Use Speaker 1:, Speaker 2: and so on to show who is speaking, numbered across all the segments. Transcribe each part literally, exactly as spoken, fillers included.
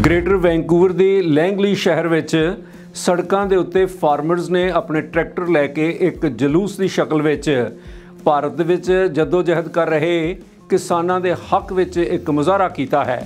Speaker 1: Greater Vancouver के Langley शहर विच सड़कों के उत्ते फार्मर्स ने अपने ट्रैक्टर लैके एक जलूस की शक्ल विच भारत विच जदोजहद कर रहे किसानों के हक विच एक मुजाहरा किया है।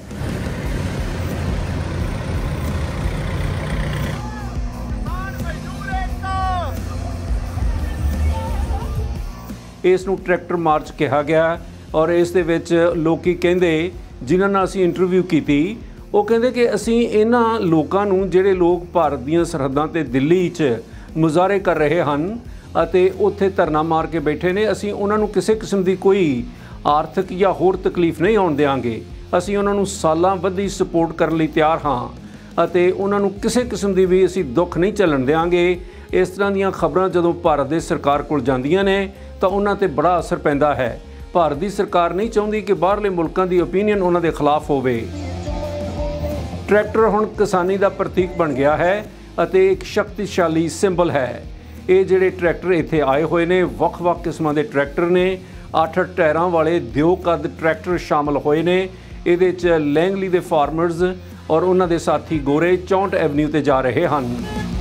Speaker 1: इस नूं ट्रैक्टर मार्च कहा गया और इस दे विच लोकी कहंदे जिन्हां नाल असीं इंटरव्यू की वो कहते कि असी इन्हां लोकां नूं जिहड़े लोग भारत दीयां सरहदां ते दिल्ली च मुजाहरे कर रहे हैं अते उत्थे धरना मार के बैठे ने, असी उन्हां नूं किसी किस्म की कोई आर्थिक या होर तकलीफ नहीं आउण देंगे। असी उन्हां नूं सालां बधी सपोर्ट करन लई तैयार हाँ अते उन्हां नूं किसी किस्म की भी असी दुख नहीं झल्लण देंगे। इस तरह दीयां खबरां जदों भारत दे सरकार कोल जांदियां ने तां उन्हां ते बड़ा असर पैंदा है। भारत दी सरकार नहीं चाहुंदी कि बाहरले मुल्कां दी ओपीनियन उन्हां दे खिलाफ होवे। ट्रैक्टर हुण किसानी का प्रतीक बन गया है अते एक शक्तिशाली सिंबल है। ये जिहड़े ट्रैक्टर इत्थे आए हुए ने वख-वख किस्मां दे ट्रैक्टर ने, अठ टायरां वाले दिओ कद ट्रैक्टर शामिल होए ने। इहदे च लैंगली दे फार्मर्स और उन्हां दे साथी गोरे चौंठ एवन्यू ते जा रहे हैं।